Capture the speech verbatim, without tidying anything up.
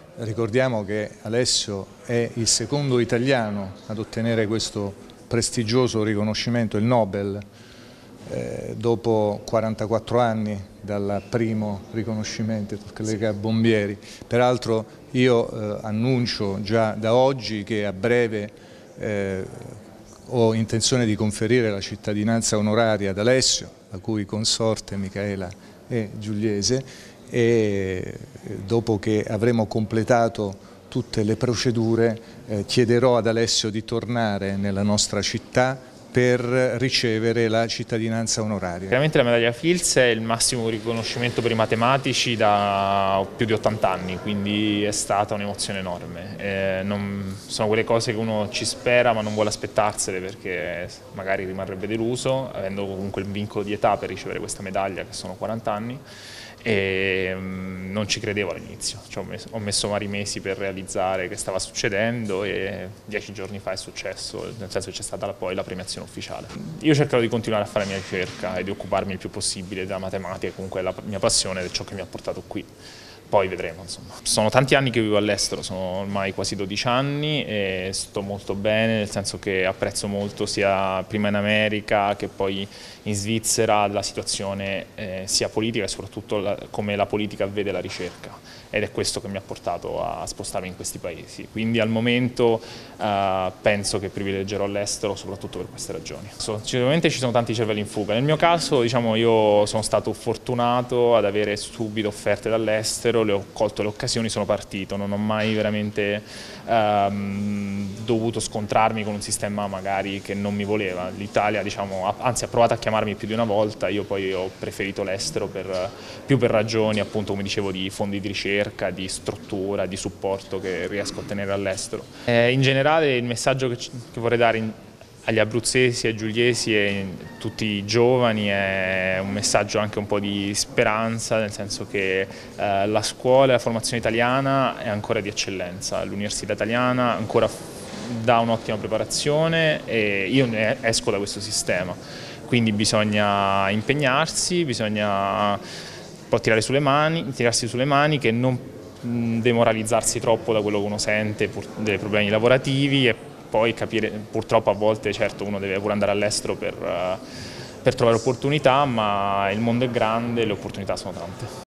Ricordiamo che Alessio è il secondo italiano ad ottenere questo prestigioso riconoscimento, il Nobel, eh, dopo quarantaquattro anni dal primo riconoscimento, il collega Bombieri. Peraltro io eh, annuncio già da oggi che a breve eh, ho intenzione di conferire la cittadinanza onoraria ad Alessio, la cui consorte Micaela è giuliese, e dopo che avremo completato tutte le procedure eh, chiederò ad Alessio di tornare nella nostra città per ricevere la cittadinanza onoraria. Chiaramente la medaglia Fields è il massimo riconoscimento per i matematici da più di ottanta anni, quindi è stata un'emozione enorme. Eh, non, sono quelle cose che uno ci spera ma non vuole aspettarsele perché magari rimarrebbe deluso, avendo comunque il vincolo di età per ricevere questa medaglia, che sono quaranta anni, e um, non ci credevo all'inizio. Cioè, ho, messo, ho messo vari mesi per realizzare che stava succedendo e dieci giorni fa è successo, nel senso che c'è stata poi la premiazione ufficiale. Io cercherò di continuare a fare la mia ricerca e di occuparmi il più possibile della matematica, comunque è la mia passione ed è ciò che mi ha portato qui. Poi vedremo, insomma. Sono tanti anni che vivo all'estero, sono ormai quasi dodici anni e sto molto bene, nel senso che apprezzo molto sia prima in America che poi in Svizzera la situazione eh, sia politica e soprattutto la, come la politica vede la ricerca, ed è questo che mi ha portato a spostarmi in questi paesi. Quindi al momento eh, penso che privilegerò l'estero soprattutto per queste ragioni. So, sicuramente ci sono tanti cervelli in fuga. Nel mio caso, diciamo, io sono stato fortunato ad avere subito offerte dall'estero, le ho colto le occasioni, sono partito, non ho mai veramente ehm, dovuto scontrarmi con un sistema magari che non mi voleva. L'Italia, diciamo, anzi ha provato a chiamarmi più di una volta, io poi ho preferito l'estero per, più per ragioni, appunto, come dicevo, di fondi di ricerca, di struttura, di supporto che riesco a ottenere all'estero. Eh, in generale il messaggio che, che vorrei dare in, agli abruzzesi, ai giuliesi e a tutti i giovani è un messaggio anche un po' di speranza, nel senso che eh, la scuola e la formazione italiana è ancora di eccellenza, l'università italiana ancora dà un'ottima preparazione e io ne esco da questo sistema, quindi bisogna impegnarsi, bisogna un po' tirare sulle mani, tirarsi sulle maniche, non demoralizzarsi troppo da quello che uno sente, dei problemi lavorativi, e poi capire, purtroppo a volte certo uno deve pure andare all'estero per, per trovare opportunità, ma il mondo è grande e le opportunità sono tante.